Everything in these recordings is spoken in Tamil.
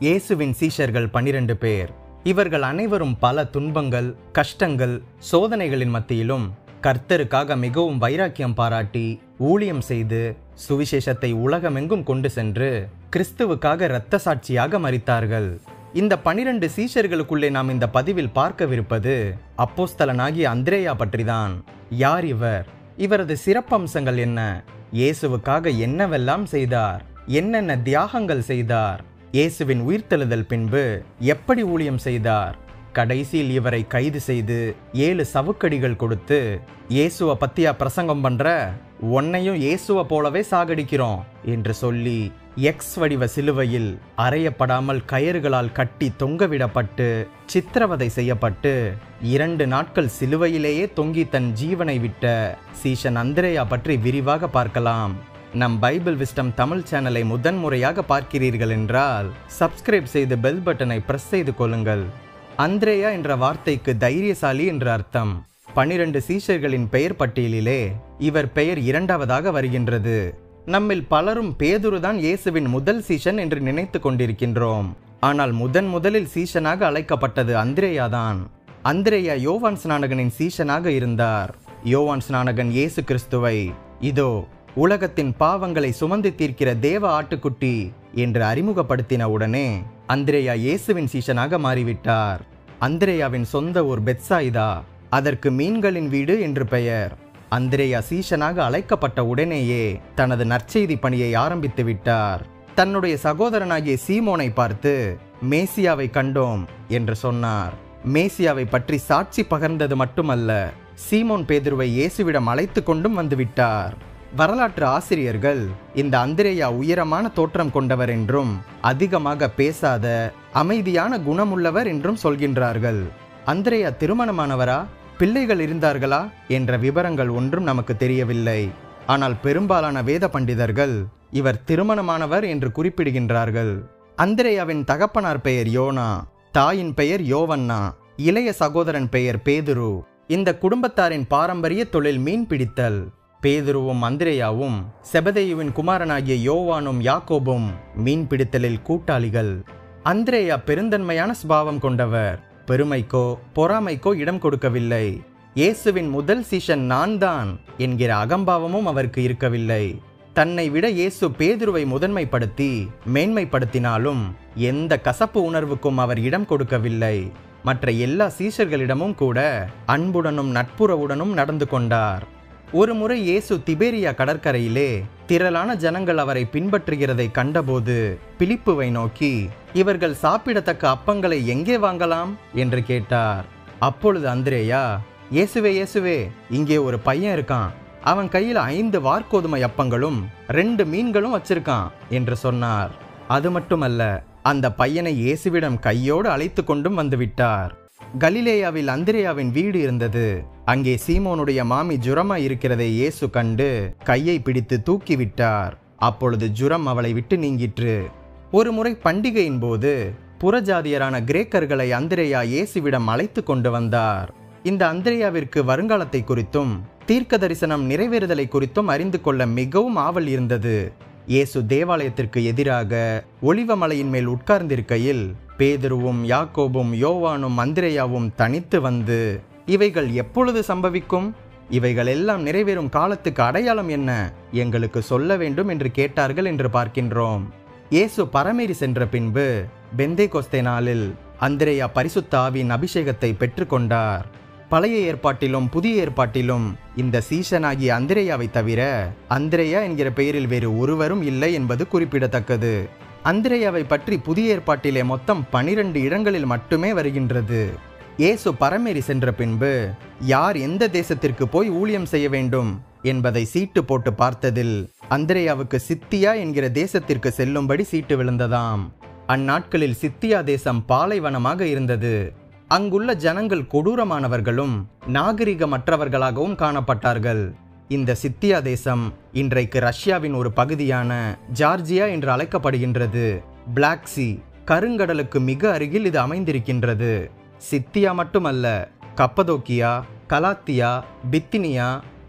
இயேசுவின் சீஷர்கள் 12 பேர். இவர்கள் அனைவரும் பல துன்பங்கள், கஷ்டங்கள், சோதனைகளின் மத்தியிலும் கர்த்தருக்காக மிகவும் வைராக்கியம் பாராட்டி ஊழியம் செய்து சுவிசேஷத்தை உலகமெங்கும் கொண்டு சென்று கிறிஸ்துவுக்காக இரத்த சாட்சியாக மரித்தார்கள். இந்த 12 சீஷர்களுக்குள்ளே நாம் இந்த பதிவில் பார்க்கவிருப்பது அப்போஸ்தலனாகிய அந்திரேயா பற்றிதான். யார் இவர்? இவரது சிறப்பம்சங்கள் என்ன? இயேசுவுக்காக என்னவெல்லாம் செய்தார்? என்னென்ன தியாகங்கள் செய்தார்? இயேசுவின் உயிர்த்தெழுதல் பின்பு எப்படி ஊழியம் செய்தார்? கடைசியில் இவரை கைது செய்து 7 சவுக்கடிகள் கொடுத்து, இயேசுவை பத்தியா பிரசங்கம் பண்ற, உன்னையும் இயேசுவை போலவே சாகடிக்கிறோம் என்று சொல்லி எக்ஸ் வடிவ சிலுவையில் அறையப்படாமல் கயிறுகளால் கட்டி தொங்கவிடப்பட்டு சித்திரவதை செய்யப்பட்டு 2 நாட்கள் சிலுவையிலேயே தொங்கி தன் ஜீவனை விட்ட சீஷன் அந்திரேயா பற்றி விரிவாக பார்க்கலாம். நம் பைபிள் விஸ்டம் தமிழ் சேனலை முதன்முறையாக பார்க்கிறீர்கள் என்றால் சப்ஸ்கிரைப் செய்து பெல் பட்டனை பிரஸ் செய்து கொள்ளுங்கள். அந்திரேயா என்ற வார்த்தைக்கு தைரியசாலி என்று அர்த்தம். 12 சீஷர்களின் பெயர் பட்டியலிலே இவர் பெயர் 2வதாக வருகின்றது. நம்மில் பலரும் பேதுருதான் இயேசுவின் முதல் சீஷன் என்று நினைத்து கொண்டிருக்கின்றோம். ஆனால் முதலில் சீஷனாக அழைக்கப்பட்டது அந்திரேயாதான். அந்திரேயா யோவான் ஸ்நானகனின் சீஷனாக இருந்தார். யோவான் ஸ்நானகன் இயேசு கிறிஸ்துவை இதோ உலகத்தின் பாவங்களை சுமந்து தீர்க்கிற தேவ ஆட்டுக்குட்டி என்று அறிமுகப்படுத்தின உடனே அந்திரேயா இயேசுவின் சீஷனாக மாறிவிட்டார். அந்திரேயாவின் சொந்த ஊர் பெத்சாயிதா, அதற்கு மீன்களின் வீடு என்று பெயர். அந்திரேயா சீஷனாக அழைக்கப்பட்ட உடனேயே தனது நற்செய்தி பணியை ஆரம்பித்து விட்டார். தன்னுடைய சகோதரனாகிய சீமோனை பார்த்து மேசியாவை கண்டோம் என்று சொன்னார். மேசியாவை பற்றி சாட்சி பகர்ந்தது மட்டுமல்ல, சீமோன் பேதுருவை இயேசுவிடம் அழைத்து கொண்டும் வந்துவிட்டார். வரலாற்று ஆசிரியர்கள் இந்த அந்திரேயா உயரமான தோற்றம் கொண்டவர் என்றும் அதிகமாக பேசாத அமைதியான குணமுள்ளவர் என்றும் சொல்கின்றார்கள். அந்திரேயா திருமணமானவரா, பிள்ளைகள் இருந்தார்களா என்ற விவரங்கள் ஒன்றும் நமக்கு தெரியவில்லை. ஆனால் பெரும்பாலான வேத பண்டிதர்கள் இவர் திருமணமானவர் என்று குறிப்பிடுகின்றார்கள். அந்திரேயாவின் தகப்பனார் பெயர் யோனா, தாயின் பெயர் யோவன்னா, இளைய சகோதரன் பெயர் பேதுரு. இந்த குடும்பத்தாரின் பாரம்பரிய தொழில் மீன் பிடித்தல். பேதுருவும் அந்திரேயாவும் செபதேயுவின் குமாரனாகிய யோவானும் யாக்கோபும் மீன் பிடித்தலில் கூட்டாளிகள். அந்திரேயா பெருந்தன்மையான சுபாவம் கொண்டவர். பெருமைக்கோ பொறாமைக்கோ இடம் கொடுக்கவில்லை. இயேசுவின் முதல் சீஷன் நான் தான் என்கிற அகம்பாவமும் அவருக்கு இருக்கவில்லை. தன்னை விட இயேசு பேதுருவை முதன்மைப்படுத்தி மேன்மைப்படுத்தினாலும் எந்த கசப்பு உணர்வுக்கும் அவர் இடம் கொடுக்கவில்லை. மற்ற எல்லா சீஷர்களிடமும் கூட அன்புடனும் நட்புறவுடனும் நடந்து கொண்டார். ஒரு முறை இயேசு திபேரியா கடற்கரையிலே திரளான ஜனங்கள் அவரை பின்பற்றுகிறதை கண்டபோது பிலிப்புவை நோக்கி, இவர்கள் சாப்பிடத்தக்க அப்பங்களை எங்கே வாங்கலாம் என்று கேட்டார். அப்பொழுது அந்திரேயா, இயேசுவே, இங்கே ஒரு பையன் இருக்கான், அவன் கையில் 5 வார்கோதுமை அப்பங்களும் 2 மீன்களும் வச்சிருக்கான் என்று சொன்னார். அது மட்டுமல்ல, அந்த பையனை இயேசுவிடம் கையோடு அழைத்து கொண்டும் வந்துவிட்டார். கலிலேயாவில் அந்திரேயாவின் வீடு இருந்தது. அங்கே சீமோனுடைய மாமி ஜுரமா இருக்கிறதை இயேசு கண்டு கையை பிடித்து தூக்கிவிட்டார். அப்பொழுது ஜுரம் அவளை விட்டு நீங்கிற்று. ஒரு முறை பண்டிகையின் போது புறஜாதியரான கிரேக்கர்களை அந்திரேயா இயேசுவிடம் அழைத்து கொண்டு வந்தார். இந்த அந்திரேயாவிற்கு வருங்காலத்தை குறித்தும் தீர்க்க தரிசனம் நிறைவேறுதலை குறித்தும் அறிந்து கொள்ள மிகவும் ஆவல் இருந்தது. இயேசு தேவாலயத்திற்கு எதிராக ஒலிவ மலையின் மேல் உட்கார்ந்திருக்கையில் பேதுருவும் யாக்கோபும் யோவானும் அந்திரேயாவும் தனித்து வந்து, இவைகள் எப்பொழுது சம்பவிக்கும்? இவைகள் எல்லாம் நிறைவேறும் காலத்துக்கு அடையாளம் என்ன? எங்களுக்கு சொல்ல வேண்டும் என்று கேட்டார்கள் என்று பார்க்கின்றோம். இயேசு பரமேறி சென்ற பின்பு பெந்தேகொஸ்தே நாளில் அந்திரேயா பரிசுத்த ஆவியின் அபிஷேகத்தை பெற்றுக்கொண்டார். பழைய ஏற்பாட்டிலும் புதிய ஏற்பாட்டிலும் இந்த சீஷனாகிய அந்திரேயாவை தவிர அந்திரேயா என்கிற பெயரில் வேறு ஒருவரும் இல்லை என்பது குறிப்பிடத்தக்கது. அந்திரேயாவை பற்றி புதிய ஏற்பாட்டிலே மொத்தம் 12 இடங்களில் மட்டுமே வருகின்றது. இயேசு பரமேறி சென்ற பின்பு யார் எந்த தேசத்திற்கு போய் ஊழியம் செய்ய வேண்டும் என்பதை சீட்டு போட்டு பார்த்ததில் அந்திரேயாவுக்கு சித்தியா என்கிற தேசத்திற்கு செல்லும்படி சீட்டு விழுந்ததாம். அந்நாட்களில் சித்தியா தேசம் பாலைவனமாக இருந்தது. அங்குள்ள ஜனங்கள் கொடூரமானவர்களும் நாகரிகமற்றவர்களாகவும் காணப்பட்டார்கள். இந்த சித்தியா தேசம் இன்றைக்கு ரஷ்யாவின் ஒரு பகுதியான ஜார்ஜியா என்று அழைக்கப்படுகின்றது. பிளாக் சி, கருங்கடலுக்கு மிக அருகில் இது அமைந்திருக்கின்றது. சித்தியா மட்டுமல்ல, கப்பதோக்கியா, கலாத்தியா, பித்தினியா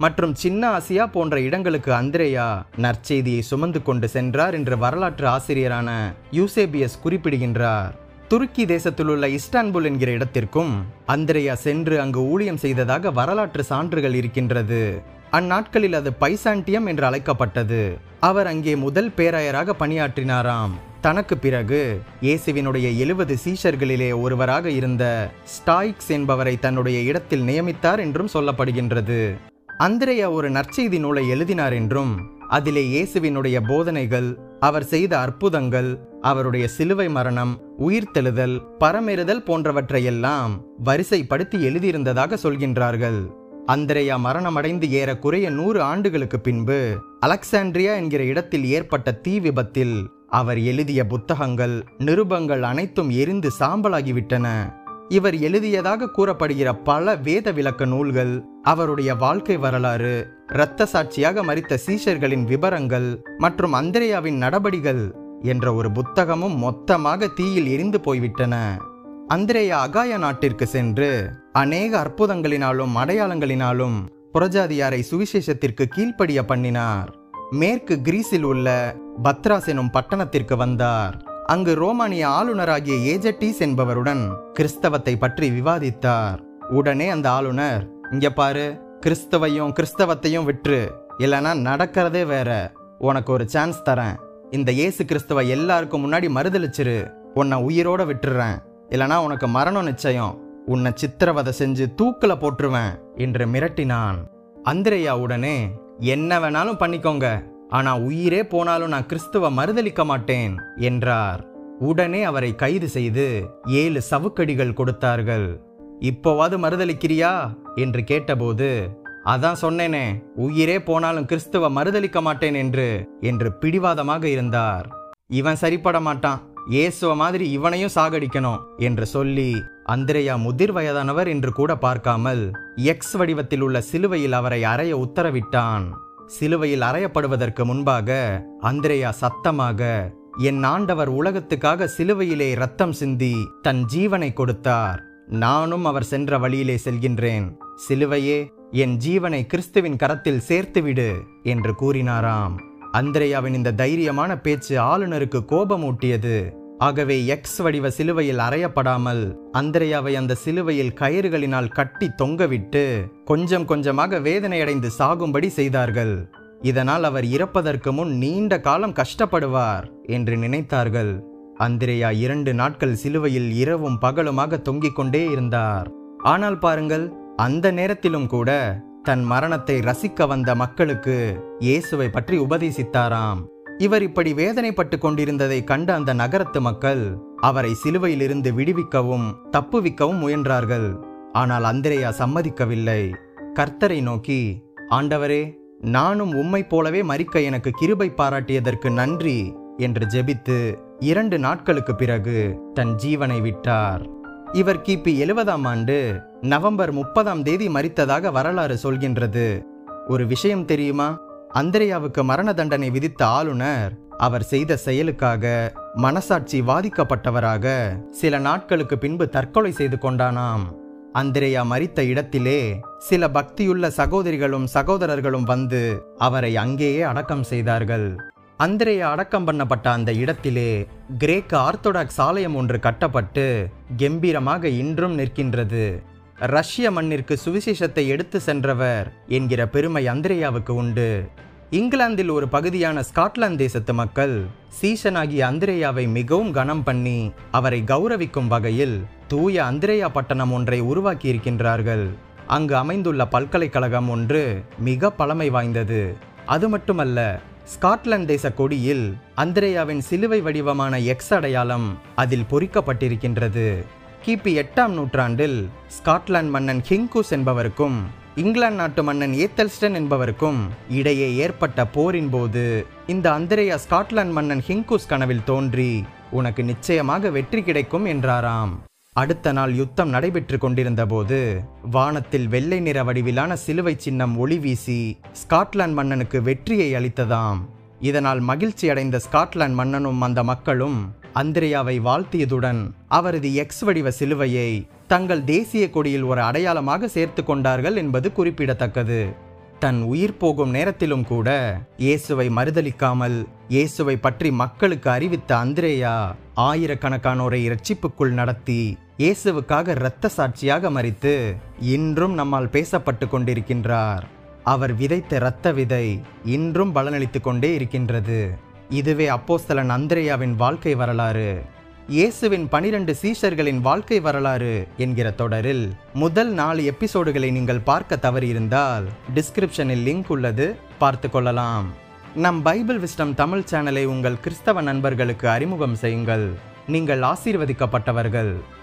மற்றும் சின்ன ஆசியா போன்ற இடங்களுக்கு அந்திரேயா நற்செய்தியை சுமந்து கொண்டு சென்றார் என்று வரலாற்று ஆசிரியரான யூசேபியஸ் குறிப்பிடுகின்றார். துருக்கி தேசத்தில் உள்ள இஸ்தான்புல் என்கிற இடத்திற்கும் அந்திரேயா சென்று அங்கு ஊழியம் செய்ததாக வரலாற்று சான்றுகள் இருக்கின்றது. அந்நாட்களில் அது பைசாண்டியம் என்று அழைக்கப்பட்டது. அவர் அங்கே முதல் பேராயராக பணியாற்றினாராம். தனக்கு பிறகு இயேசுவினுடைய 70 சீஷர்களிலே ஒருவராக இருந்த ஸ்டாய்க்ஸ் என்பவரை தன்னுடைய இடத்தில் நியமித்தார் என்றும் சொல்லப்படுகின்றது. அந்திரேயா ஒரு நற்செய்தி நூலை எழுதினார் என்றும் அதிலே இயேசுவினுடைய போதனைகள், அவர் செய்த அற்புதங்கள், அவருடைய சிலுவை மரணம், உயிர்த்தெழுதல், பரமேறுதல் போன்றவற்றையெல்லாம் வரிசைப்படுத்தி எழுதியிருந்ததாக சொல்கின்றார்கள். அந்திரேயா மரணமடைந்து ஏறக்குறைய 100 ஆண்டுகளுக்கு பின்பு அலெக்சாண்ட்ரியா என்கிற இடத்தில் ஏற்பட்ட தீ விபத்தில் அவர் எழுதிய புத்தகங்கள், நிருபங்கள் அனைத்தும் எரிந்து சாம்பலாகிவிட்டன. இவர் எழுதியதாக கூறப்படுகிற பல வேத விளக்க நூல்கள், அவருடைய வாழ்க்கை வரலாறு, இரத்த சாட்சியாக மரித்த சீஷர்களின் விபரங்கள் மற்றும் அந்திரேயாவின் நடபடிகள் என்ற ஒரு புத்தகமும் மொத்தமாக தீயில் எரிந்து போய்விட்டன. அந்திரேயா அகாயா நாட்டிற்கு சென்று அநேக அற்புதங்களினாலும் அடையாளங்களினாலும் புறஜாதியாரை சுவிசேஷத்திற்கு கீழ்ப்படிய பண்ணினார். மேற்கு கிரீஸில் உள்ள பத்ராஸ் எனும் பட்டணத்திற்கு வந்தார். அங்கு ரோமானிய ஆளுநராகிய ஏஜட்டீஸ் என்பவருடன் கிறிஸ்தவத்தை பற்றி விவாதித்தார். உடனே அந்த ஆளுநர், இங்க பாரு, கிறிஸ்தவத்தையும் விற்று, இல்லைன்னா நடக்கிறதே வேற. உனக்கு ஒரு சான்ஸ் தரேன். இந்த இயேசு கிறிஸ்தவ எல்லாருக்கும் முன்னாடி மறுதளிச்சிரு, உன்னை உயிரோட விட்டுறேன். இல்லைனா உனக்கு மரணம் நிச்சயம். உன்னை சித்திரவதை செஞ்சு தூக்கில போட்டுருவேன் என்று மிரட்டினான். அந்திரேயா உடனே, என்ன வேணாலும் பண்ணிக்கோங்க, ஆனா உயிரே போனாலும் நான் கிறிஸ்துவ மறுதளிக்க மாட்டேன் என்றார். உடனே அவரை கைது செய்து 7 சவுக்கடிகள் கொடுத்தார்கள். இப்போவாது மறுதளிக்கிறியா என்று கேட்டபோது, அதான் சொன்னேனே, உயிரே போனாலும் கிறிஸ்துவ மறுதளிக்க மாட்டேன் என்று பிடிவாதமாக இருந்தார். இவன் சரிப்பட மாட்டான், இயேசுவ மாதிரி இவனையும் சாகடிக்கணும் என்று சொல்லி அந்திரேயா முதிர் வயதானவர் என்று கூட பார்க்காமல் எக்ஸ் வடிவத்தில் உள்ள சிலுவையில் அவரை அறைய உத்தரவிட்டான். சிலுவையில் அறையப்படுவதற்கு முன்பாக அந்திரேயா சத்தமாக, என் ஆண்டவர் உலகத்துக்காக சிலுவையிலே இரத்தம் சிந்தி தன் ஜீவனை கொடுத்தார். நானும் அவர் சென்ற வழியிலே செல்கின்றேன். சிலுவையே, என் ஜீவனை கிறிஸ்துவின் கரத்தில் சேர்த்துவிடு என்று கூறினாராம். அந்திரேயாவின் இந்த தைரியமான பேச்சு ஆளுநருக்கு கோபமூட்டியது. ஆகவே எக்ஸ் வடிவ சிலுவையில் அறையப்படாமல் அந்திரேயாவை அந்த சிலுவையில் கயிறுகளினால் கட்டி தொங்கவிட்டு கொஞ்சம் கொஞ்சமாக வேதனையடைந்து சாகும்படி செய்தார்கள். இதனால் அவர் இறப்பதற்கு முன் நீண்ட காலம் கஷ்டப்படுவார் என்று நினைத்தார்கள். அந்திரேயா 2 நாட்கள் சிலுவையில் இரவும் பகலுமாக தொங்கிக் கொண்டே இருந்தார். ஆனால் பாருங்கள், அந்த நேரத்திலும் கூட தன் மரணத்தை ரசிக்க வந்த மக்களுக்கு இயேசுவை பற்றி உபதேசித்தாராம். இவர் இப்படி வேதனைப்பட்டு கொண்டிருந்ததை கண்ட அந்த நகரத்து மக்கள் அவரை சிலுவையிலிருந்து விடுவிக்கவும் தப்புவிக்கவும் முயன்றார்கள். ஆனால் அந்திரேயா சம்மதிக்கவில்லை. கர்த்தரை நோக்கி, ஆண்டவரே, நானும் உம்மை போலவே மரிக்க எனக்கு கிருபை பாராட்டியதற்கு நன்றி என்று ஜெபித்து 2 நாட்களுக்கு பிறகு தன் ஜீவனை விட்டார். இவர் கிபி 70ஆம் ஆண்டு நவம்பர் 30ஆம் தேதி மரித்ததாக வரலாறு சொல்கின்றது. ஒரு விஷயம் தெரியுமா? அந்திரேயாவுக்கு மரண தண்டனை விதித்த ஆளுநர் அவர் செய்த செயலுக்காக மனசாட்சி வாதிக்கப்பட்டவராக சில நாட்களுக்கு பின்பு தற்கொலை செய்து கொண்டானாம். அந்திரேயா மரித்த இடத்திலே சில பக்தியுள்ள சகோதரிகளும் சகோதரர்களும் வந்து அவரை அங்கேயே அடக்கம் செய்தார்கள். அந்திரேயா அடக்கம் பண்ணப்பட்ட அந்த இடத்திலே கிரேக்க ஆர்த்தோடாக்ஸ் ஆலயம் ஒன்று கட்டப்பட்டு கம்பீரமாக இன்றும் நிற்கின்றது. ரஷ்ய மண்ணிற்கு சுவிசேஷத்தை எடுத்து சென்றவர் என்கிற பெருமை அந்திரேயாவுக்கு உண்டு. இங்கிலாந்தில் ஒரு பகுதியான ஸ்காட்லாந்து தேசத்து மக்கள் சீஷனாகிய அந்திரேயாவை மிகவும் கனம் பண்ணி அவரை கௌரவிக்கும் வகையில் தூய அந்திரேயா பட்டணம் ஒன்றை உருவாக்கி இருக்கின்றார்கள். அங்கு அமைந்துள்ள பல்கலைக்கழகம் ஒன்று மிக பழமை வாய்ந்தது. அது மட்டுமல்ல, ஸ்காட்லாந்து தேச கொடியில் அந்திரேயாவின் சிலுவை வடிவமான எக்ஸ் அடையாளம் அதில் பொறிக்கப்பட்டிருக்கின்றது. கிபி 8ஆம் நூற்றாண்டில் ஸ்காட்லாந்து மன்னன் ஹிங்கூஸ் என்பவருக்கும் இங்கிலாந்து நாட்டு மன்னன் ஏத்தல்ஸ்டன் என்பவருக்கும் இடையே ஏற்பட்ட போரின் போது இந்த அந்திரேயா ஸ்காட்லாந்து மன்னன் ஹிங்கூஸ் கனவில் தோன்றி, உனக்கு நிச்சயமாக வெற்றி கிடைக்கும் என்றாராம். அடுத்த நாள் யுத்தம் நடைபெற்று கொண்டிருந்த போது வானத்தில் வெள்ளை நிற வடிவிலான சிலுவை சின்னம் ஒளி வீசி ஸ்காட்லாந்து மன்னனுக்கு வெற்றியை அளித்ததாம். இதனால் மகிழ்ச்சி அடைந்த ஸ்காட்லாந்து மன்னனும் அந்த மக்களும் அந்திரேயாவை வாழ்த்தியதுடன் அவரது எக்ஸ் வடிவ சிலுவையை தங்கள் தேசிய கொடியில் ஒரு அடையாளமாக சேர்த்து கொண்டார்கள் என்பது குறிப்பிடத்தக்கது. தன் உயிர் போகும் நேரத்திலும் கூட இயேசுவை மறுதலிக்காமல் இயேசுவை பற்றி மக்களுக்கு அறிவித்த அந்திரேயா ஆயிரக்கணக்கானோரை இரட்சிப்புக்குள் நடத்தி இயேசுவுக்காக இரத்த சாட்சியாக மரித்து இன்றும் நம்மால் பேசப்பட்டு கொண்டிருக்கின்றார். அவர் விதைத்த இரத்த விதை இன்றும் பலனளித்து கொண்டே இருக்கின்றது. இதுவே அப்போஸ்தலன் அந்திரேயாவின் வாழ்க்கை வரலாறு. இயேசுவின் 12 சீஷர்களின் வாழ்க்கை வரலாறு என்கிற தொடரில் முதல் 4 எபிசோடுகளை நீங்கள் பார்க்க தவறியிருந்தால் டிஸ்கிரிப்ஷனில் லிங்க் உள்ளது, பார்த்து கொள்ளலாம். நம் பைபிள் விஸ்டம் தமிழ் சேனலை உங்கள் கிறிஸ்தவ நண்பர்களுக்கு அறிமுகம் செய்யுங்கள். நீங்கள் ஆசீர்வதிக்கப்பட்டவர்கள்.